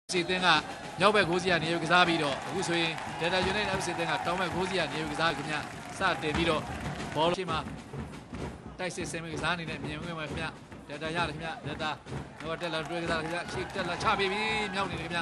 စီတင်ကမြောက်ဘက်9စီကနေကစားပြီးတော့အခုဆိုရင် Delta United FC တင်ကတောင်ဘက်9စီကနေကစားခင်ဗျစတင်ပြီးတော့ဘောလုံးရှေ့မှာတိုက်စစ်ဆင်ကစားနေတဲ့မြင်ဝင်ပါခင်ဗျ Delta ရတယ်ခင်ဗျ Delta တော့တက်လာတွေ့ကစားခင်ဗျရှေ့တက်လာချပေးပြီးမြောက်နေတယ်ခင်ဗျ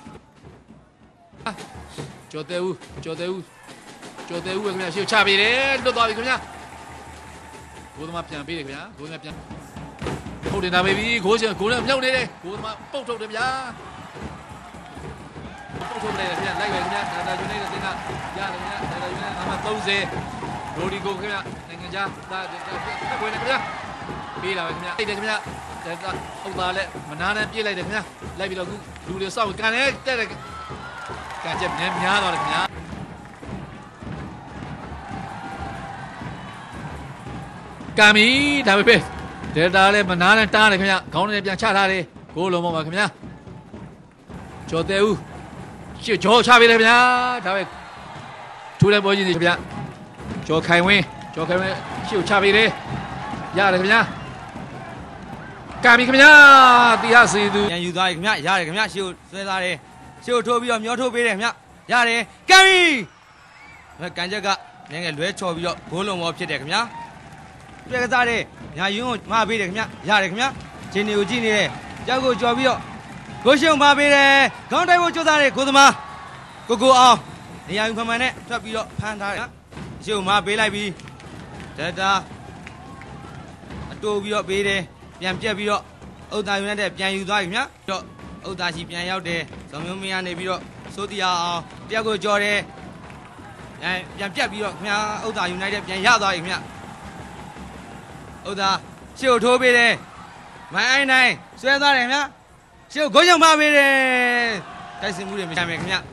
ကျော်တဲဦးခင်ဗျရှေ့ချပေးတယ်လွတ်သွားပြီခင်ဗျဂိုးသမားပြန်ပေးတယ်ခင်ဗျဂိုးသမားပြန်ဟုတ်တယ်နာပေးပြီဂိုးနဲ့မြောက်နေတယ်ဂိုးသမားပုတ်ထုတ်တယ်ဗျာပုတ်ထုတ်တယ်ခင်ဗျလိုက်ပဲခင်ဗျ Delta United တင်ကရတယ်ခင်ဗျ Delta United နံပါတ်30ရိုဒီဂိုခင်ဗျနိုင်ငံခြားသားတက်ဝင်တယ်ခင်ဗျပေးလာပဲခင်ဗျလိုက်တယ်ခင်ဗျ Delta ဟုတ်သားလက်မနာနဲ့ပြေးလိုက်တယ်ခင်ဗျလိုက်ပြီးတော့လူတွေစောက်ကန်တယ်တက်တယ်ကန်ချက်များသွားတယ်ခင်ဗျကံမီဒါပေမဲ့ Delta လည်းမနာနဲ့တားတယ်ခင်ဗျခေါင်းနဲ့ပြန်ချထားတယ်ဂိုးလုံးပေါ်မှာခင်ဗျကျော်တဲဦးရှေ့ကျော်ချပေးတယ်ခင်ဗျဒါပဲထူတဲ့ပေါ်ကြီးနေခင်ဗျကျော်ခိုင်ဝင်းရှေ့ကိုချပေးတယ်ရတယ်ခင်ဗျကံမီခင်ဗျတီဟာစီသူပြန်ယူသွားတယ်ခင်ဗျရတယ်ခင်ဗျရှေ့ကိုဆွဲသွားတယ်ရှေ့ကိုထိုးပြီးတော့မျောထိုးပေးတယ်ခင်ဗျရတယ်ကံမီကန်ချက်ကငယ်လွဲချော်ပြီးတော့ဂိုးလုံးပေါ်ဖြစ်တယ်ခင်ဗျပြက်ကစားတယ်ညာယွန်းကိုမပေးတယ်ခင်ဗျရတယ်ခင်ဗျဂျင်းနေကိုကြည့်နေတယ်ကြောက်ကိုကြော်ပြီးတော့ဂိုးရှုံမပေးတယ်ခေါင်းတိုက်ဖို့ကြိုးစားတယ်ဂိုးသမားကိုအောင်နေရာယူမှန်နဲ့ထွက်ပြီးတော့ဖမ်းထားတယ်ရှုံမပေးလိုက်ပြီးDeltaအတိုးပြီးတော့ပေးတယ်ပြန်ပြက်ပြီးတော့ဥဒ္ဒါယူနေတဲ့ပြန်ယူသွားပြီခင်ဗျတော့ဥဒ္ဒါရှိပြန်ရောက်တယ်ဇော်မျိုးမင်းကနေပြီးတော့စိုးတီအောင်တယောက်ကိုကြော်တယ်ပြန်ပြက်ပြီးတော့ခင်ဗျဥဒ္ဒါယူနေတဲ့ပြန်ရသွားပြီခင်ဗျဥဒ္ဒါရှေ့ကိုထိုးပေးတယ်မိုင်းအိုင်းနိုင်ဆွဲသွားတယ်ခင်ဗျရှေ့ကိုဂိုးရှုံမပေးတယ်တိုက်စင်မှုတွေမချမ်းမယ်ခင်ဗျ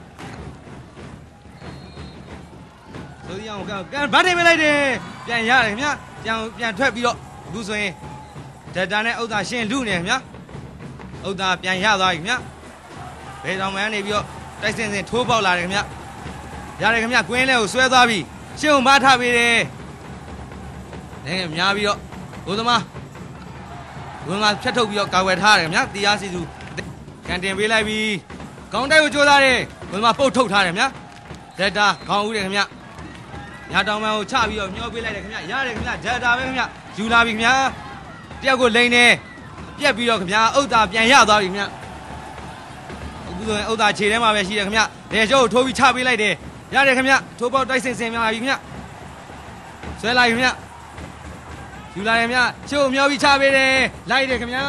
စိုးတီအောင်ကန်ဗတ်တင်ပေးလိုက်တယ်ပြန်ရတယ်ခင်ဗျပြန်ထွက်ပြီးတော့အခုဆိုရင်Deltaနဲ့ဥဒ္ဒါရှင်းလူနေခင်ဗျဥဒ္ဒါပြန်ရသွားပြီခင်ဗျဘယ်တော်မှန်းနေပြီးတော့တိုက်စင်ထိုးပေါက်လာတယ်ခင်ဗျရတယ်ခင်ဗျကွင်းလဲကိုဆွဲသွားပြီရှင်းကိုမထားပေးတယ်လည်းများပြီးတော့ဂိုးသမားဖြတ်ထုတ်ပြီးတော့ကာဝယ်ထားတယ်ခင်ဗျတီအားစီစုကန်တင်ပေးလိုက်ပြီခေါင်းတိုက်ကိုကြိုးစားတယ်ဂိုးသမားပုတ်ထုတ်ထားတယ်ခင်ဗျDeltaခေါင်းဦးတယ်ခင်ဗျညာတောင်ပန်းကိုချပြီးတော့မျောပေးလိုက်တယ်ခင်ဗျရတယ်ခင်ဗျDeltaပဲခင်ဗျယူလာပြီခင်ဗျတယောက်ကိုလိန်နေပြက်ပြီးတော့ခင်ဗျဥဒ္ဒါပြန်ရသွားပြီခင်ဗျအခုဆိုရင်ဥဒ္ဒါခြေထဲမှာပဲရှိတယ်ခင်ဗျလေကျောကိုထိုးပြီးချပေးလိုက်တယ်ရတယ်ခင်ဗျထိုးပေါက်တိုက်စင်များပြီခင်ဗျဆွဲလိုက်ခင်ဗျယူလာတယ်ခင်ဗျချို့မျောပြီးချပေးတယ်လိုက်တယ်ခင်ဗျ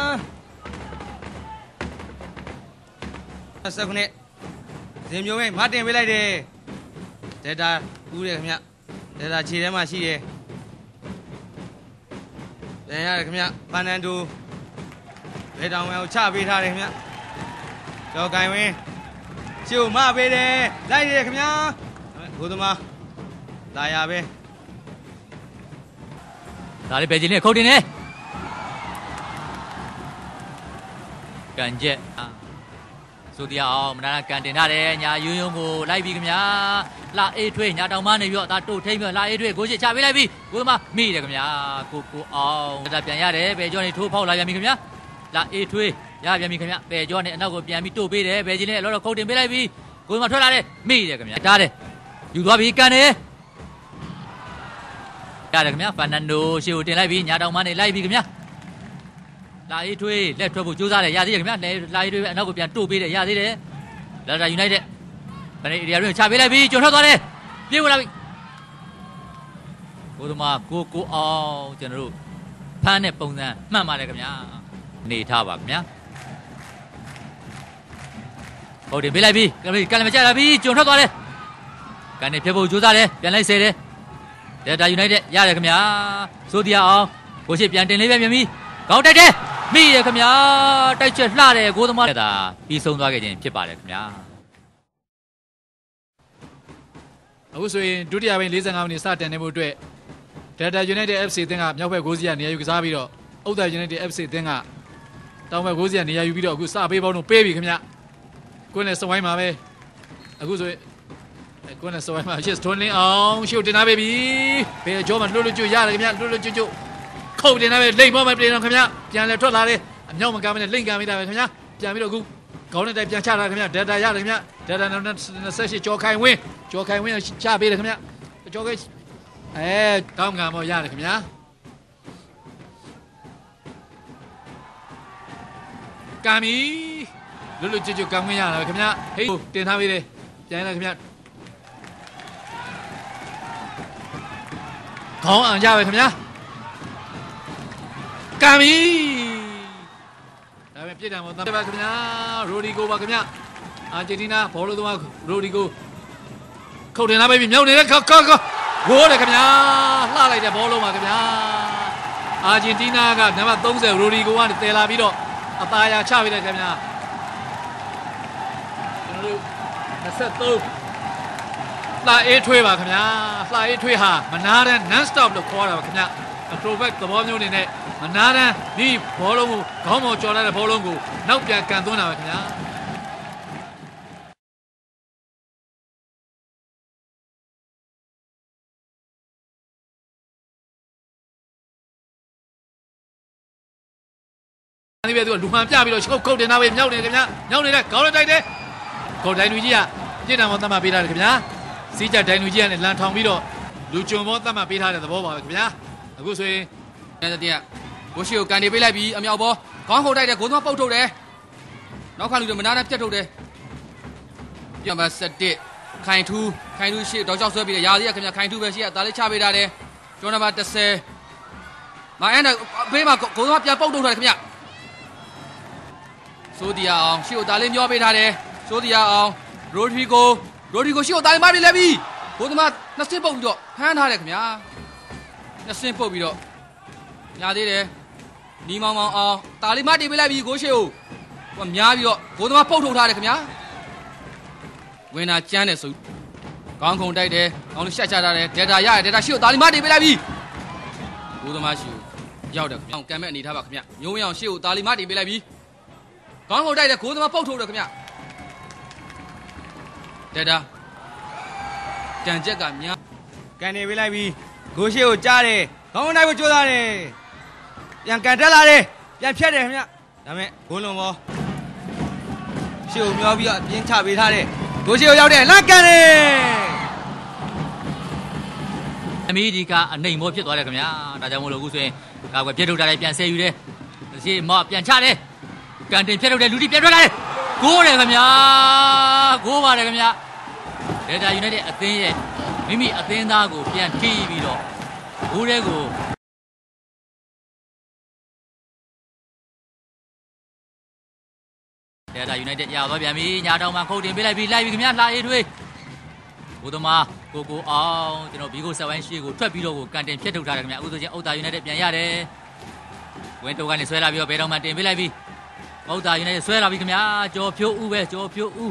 ဆက်ခုနှစ်ဇင်မျိုးပဲမတင်ပေးလိုက်တယ်Deltaဦးတယ်ခင်ဗျDeltaခြေထဲမှာရှိတယ်ပြန်ရတယ်ခင်ဗျဖန်နန်ဒိုဘယ်တောင်ဝဲကိုချပေးထားတယ်ခင်ဗျကျော်ကိုင်ဝင်းရှေ့ကိုမပေးတယ်လိုက်ရတယ်ခင်ဗျဂိုးသမားလာရပဲဒါလေးပဲချင်းလေးခုတ်တင်နေကန်ကျက်ဆိုတရားအောင်မနာကန်တင်ထားတယ်ညာယွန်းကိုလိုက်ပြီခင်ဗျာလာအေးထွေးညာတောင်မနေပြီးတော့ဒါတို့ထိမ့်ပြီးလာအေးထွေးဂိုးချစ်ချပေးလိုက်ပြီဂိုးသမားမိတယ်ခင်ဗျာကိုအောင်ဒါပြန်ရတယ်ပဲကျော်နေထိုးဖောက်လာပြန်ပြီခင်ဗျာလာအေးထွေးရပြန်ပြီခင်ဗျာပဲကျော်နေအနောက်ကိုပြန်ပြီးတို့ပေးတယ်ပဲချင်းလေးအလောတော့ခုတ်တင်ပေးလိုက်ပြီဂိုးသမားထွက်လာတယ်မိတယ်ခင်ဗျာတားတယ်ယူသွားပြီကန်တယ်ရတယ်ခင်ဗျာဖန်နန်ဒိုရှေ့ကိုတင်လိုက်ပြီညာတောင်မနေလိုက်ပြီခင်ဗျာလာအေးထွေးလက်ထွက်ဖို့ကြိုးစားတယ်ရသေးတယ်ခင်ဗျာလာအေးထွေးပဲအနောက်ကိုပြန်တို့ပေးတယ်ရသေးတယ်Delta Unitedဗနေအေရီယာတွေချပေးလိုက်ပြီကျော်ထွက်သွားတယ်ပြေးဝင်လာပြီဘိုးသမားကိုအောင်ကျွန်တော်တို့ဖမ်းတဲ့ပုံစံမှန်ပါတယ်ခင်ဗျာနေထားပါခင်ဗျာဟုတ်တယ်ပေးလိုက်ပြီကန်လည်းမကြလာပြီကျော်ထွက်သွားတယ်ကန်နေဖြတ်ဖို့ကြိုးစားတယ်ပြန်လိုက်ဆဲတယ်Delta United ရတယ်ခင်ဗျာစိုးတရားအောင်ကိုရှိပြန်တင်လေးပဲမြင်ပြီခေါင်းတိုက်တယ်မိရခင်ဗျာတိုက်ချက်လှတယ်ကိုသမားဒါပြီးဆုံးသွားခဲ့ခြင်းဖြစ်ပါတယ်ခင်ဗျာအခုဆိုရင်ဒုတိယပိုင်း45မိနစ်စတင်နေမှုအတွက် Delta United FC အသင်းကမြောက်ဘက်9စီကနေရာယူကစားပြီးတော့ဥဒ္ဒါ United FC အသင်းကတောင်ဘက်9စီကနေရာယူပြီးတော့အခုစပေးပေါင်းတော့ပေးပြီခင်ဗျကွင်းနဲ့စဝိုင်းမှာပဲအခုဆိုရင်ကွင်းနဲ့စဝိုင်းမှာရှစ်ထွန်းလင်းအောင်ရှုပ်တင်ထားပေးပြီဘယ်ကြောမှလွတ်ကျွတ်ရတယ်ခင်ဗျလွတ်ကျွတ်ခုတ်တင်ထားပဲလိမ့်ပေါ်မှာပြင်တော့ခင်ဗျပြန်လဲထွက်လာတယ်အမြောက်မကမ်းမနဲ့လိမ့်ကမ်းမိတာပဲခင်ဗျပြန်ပြီးတော့အခုကောင်းတဲ့တိုက်ပြန်ချတာခင်ဗျာ data ရတယ်ခင်ဗျာ data 28ကြော်ခိုင်ဝင်းချပေးတယ်ခင်ဗျာကြော်ခိုင်ကောင်းကံပေါ်ရတယ်ခင်ဗျာကံမီလွတ်လွတ်ကျွတ်ကောင်းဝင်ရတယ်ခင်ဗျာဟေးတင်ထားပေးတယ်ပြန်လာခင်ဗျာခေါင်းအောင်ကြပဲခင်ဗျာကံမီဒါပဲပြစ်တယ်မို့သားပါခင်ဗျာရိုဒီဂိုပါခင်ဗျာအာဂျင်တီးနားဘောလုံးသမားရိုဒီဂိုခုတ်တင်လာပြီမြောက်နေတဲ့ခေါဂိုးတယ်ခင်ဗျာလှလိုက်တဲ့ဘောလုံးပါခင်ဗျာအာဂျင်တီးနားကနံပါတ်30ရိုဒီဂိုကနေတည်လာပြီးတော့အသားရချပေးတယ်ခင်ဗျာကျွန်တော်တို့23လှအေးထွေးပါခင်ဗျာလှအေးထွေးဟာမနာတဲ့ non stop လို့ခေါ်တာပါခင်ဗျာacrobat သဘောမျိုးနေနဲ့မနာတဲ့ဒီဘောလုံးကိုခေါင်းပေါ်ကျော်လာတဲ့ဘောလုံးကိုနောက်ပြန်ကန်သွင်းတာပါခင်ဗျာဒီပဲသူကလူမှန်ပြပြီးတော့ခုတ်တင်တာပဲမြောက်နေခင်ဗျာမြောက်နေတဲ့ခေါင်းနဲ့တိုက်တယ်ခေါင်းဒိုင်လူကြီးကပြစ်ဒဏ်ပေါ်သတ်မှတ်ပေးထားတယ်ခင်ဗျာစီးကြဒိုင်လူကြီးကနေလန်ထောင်ပြီးတော့လူကြုံပေါ်သတ်မှတ်ပေးထားတဲ့သဘောပါပဲခင်ဗျာအခုဆိုရင်တဲ့တဲ့ကိုရှိကိုကန်နေပေးလိုက်ပြီးအမြောက်ပေါ်ခေါင်းခုတ်တိုက်တယ်ဂိုးသမားပုတ်ထုတ်တယ်နောက်ခါလူတွေမနာနဲ့ပြတ်ထုတ်တယ်ပြန်ပါ7ခိုင်ထူးရှိတော့ကြောက်ဆွဲပြီးရာသီးရခင်ဗျာခိုင်ထူးပဲရှိရဒါလေးချပေးထားတယ်ကျော်နံပါတ်10မအဲ့ဒါဘေးမှာဂိုးသမားပြန်ပုတ်ထုတ်ထားတယ်ခင်ဗျာဆိုဒီယာအောင်ရှိကိုဒါလေးမျောပေးထားတယ်ဆိုဒီယာအောင်ရိုဒရီဂိုရှိကိုဒါလေးမပြီးလဲပြီးဂိုးသမားနှစ်စင်းပုတ်ပြီးတော့ဖမ်းထားတယ်ခင်ဗျာနှစ်စင်းပုတ်ပြီးတော့ညာသေးတယ်နီမောင်အောင်တာလီမတီးပေးလိုက်ပြီကိုရှိကိုဟိုများပြီးတော့ဂိုးသမားပုတ်ထုတ်ထားတယ်ခင်ဗျာဝင်တာကျန်းတယ်ဆိုကောင်းခုံတိုက်တယ်ကောင်းလို့ရှက်ချထားတယ်ဒေတာရတယ်ဒေတာရှိကိုတာလီမတီးပေးလိုက်ပြီဂိုးသမားရှိကိုရောက်တယ်ခင်ဗျာကံမဲ့အနေထားပါခင်ဗျာမျိုးမအောင်ရှိကိုတာလီမတီးပေးလိုက်ပြီကောင်းခုံတိုက်တယ်ဂိုးသမားပုတ်ထုတ်တယ်ခင်ဗျာဒေတာတန်ချက်ကများကန်နေပေးလိုက်ပြီဂိုးရှိကိုကြားတယ်ကောင်းတိုက်ကိုကြိုးစားတယ်ပြန်ကန်တက်လာတယ်ပြန်ဖြတ်တယ်ခင်ဗျဒါမဲ့ဂိုးလုံးပေါ်ရှေ့ကိုမျောပြီးတော့အပြင်းချပေးထားတယ်ဂိုးရှေ့ကိုရောက်တယ်လက်ကန်တယ်အမေဒီကအနိုင်မောဖြစ်သွားတယ်ခင်ဗျာဒါကြောင့်မို့လို့အခုဆိုရင်ကာကွယ်ပြတ်ထုတ်တာလည်းပြန်ဆဲယူတယ်ရှေ့မောပြန်ချတယ်ကန်တင်ဖြတ်ထုတ်တယ်လူတီပြန်ထွက်လာတယ်ဂိုးတယ်ခင်ဗျာဂိုးပါတယ်ခင်ဗျာဒေတာယူနိုက်တက်အသင်းရဲ့မိမိအသင်းသားကိုပြန်ထိပြီးတော့ဂိုးတဲ့ကိုဒေတာယူနိုက်တက်ရသွားပြန်ပြီညာတောင်မှာခုတ်တင်ပေးလိုက်ပြီးလိုက်ပြီခင်ဗျာလှအေးထွေးဘုသမားကိုအောင်ကျွန်တော်ဘီကိုဆက်ဝိုင်းရှိကိုထွက်ပြီးတော့ကိုကန်တင်ဖြတ်ထုတ်ထားတယ်ခင်ဗျာအခုဆိုချင်းအုတ်တာယူနိုက်တက်ပြန်ရတယ်ဝင်းတိုကနေဆွဲလာပြီးတော့ဘယ်တော့မှတင်ပေးလိုက်ပြီအုတ်တာယူနိုက်တက်ဆွဲလာပြီခင်ဗျာကျော်ဖြိုးဦးပဲကျော်ဖြိုးဦး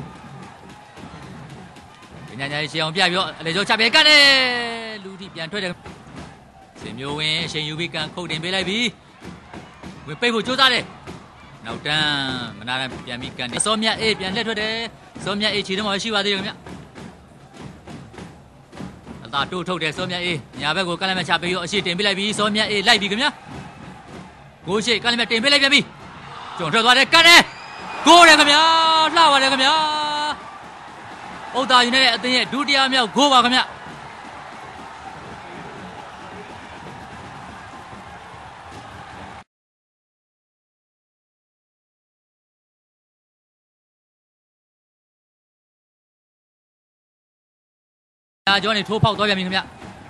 ညာရှေ့အောင်ပြပြီးတော့အလေကျော်ချပေးကန်တယ်လူတီပြန်ထွက်တယ်စင်မျိုးဝင်းအချိန်ယူပြီးကန်ခုတ်တင်ပေးလိုက်ပြီဝင်ပိတ်ဖို့ကြိုးစားတယ်နောက်တန်းမနာနဲ့ပြန်ပြီးကန်တယ်စောမြတ်အေးပြန်လက်ထွက်တယ်စောမြတ်အေးခြေထဲမှာရှိပါသေးတယ်ခင်ဗျအသာတိုးထုတ်တယ်စောမြတ်အေးညာဘက်ကိုကန်လိုက်မှချပေးရောအရှိတင်ပေးလိုက်ပြီစောမြတ်အေးလိုက်ပြီခင်ဗျဂိုးရှိကန်လိုက်မှတင်ပေးလိုက်ပြန်ပြီကျွန်တော်ထွက်သွားတယ်ကန်တယ်ဂိုးတယ်ခင်ဗျလှပါတယ်ခင်ဗျဥဒ္ဒါယူနဲ့တဲ့အသင်းရဲ့ဒုတိယမြောက်ဂိုးပါခင်ဗျကျော်နေထိုးဖောက်သွားပြန်ပြီခင်ဗျ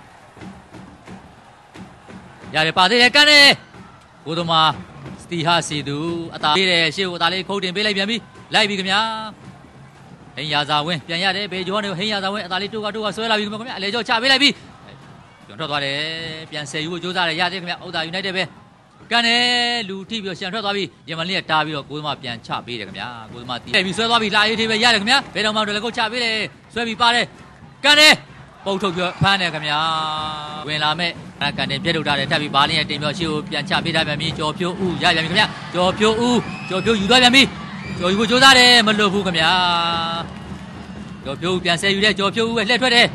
ရတယ်ပါသေးတယ်ကန်တယ်ဘုသမားစတီဟာစီသူအသာလေးတယ်ရှေ့ကိုအသာလေးခုတ်တင်ပေးလိုက်ပြန်ပြီလိုက်ပြီခင်ဗျဟင်းရာဇာဝင်းပြန်ရတယ်ဘေကျော်နေဟင်းရာဇာဝင်းအသာလေးတိုးကဆွဲလာပြီခင်ဗျအလေကျော်ချပေးလိုက်ပြီကျွန်တော်ထွက်သွားတယ်ပြန်ဆယ်ယူဖို့ကြိုးစားတယ်ရတယ်ခင်ဗျဥဒ္ဒါယူနိုက်တက်ပဲကန်တယ်လူထိပြီးတော့ရှန်ထွက်သွားပြီယမန်လေးကတားပြီးတော့ကိုသမားပြန်ချပေးတယ်ခင်ဗျကိုသမားတီးပြီးဆွဲသွားပြီလာရေးသေးပဲရတယ်ခင်ဗျဘယ်တော့မှတော့လည်းကိုချပေးတယ်ဆွဲပြီးပါတယ်ကန်တယ်ပုတ်ထုတ်ပြဖမ်းတယ်ခင်ဗျာဝင်လာမဲ့ကန်တင်ပြတ်ထုတ်ထားတယ်ထပ်ပြီးဘာလင်းရဲ့တင်ပြောရှေ့ကိုပြန်ချပေးထားပြန်ပြီကျော်ဖြိုးဦးရပြန်ပြီခင်ဗျကျော်ဖြိုးယူသွားပြန်ပြီကျော်ယူကိုကြိုးစားတယ်မလွတ်ဘူးခင်ဗျာကျော်ဖြိုးဦးပြန်ဆဲယူတဲ့ကျော်ဖြိုးဦးပဲလှည့်ထွက်တယ်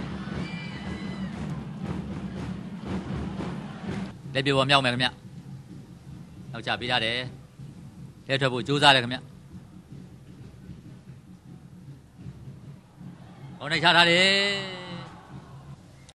လက်ပြပေါ်မြောက်မယ်ခင်ဗျနောက်ချပေးထားတယ်လှည့်ထွက်ဖို့ကြိုးစားတယ်ခင်ဗျကောင်းနေချထားတယ်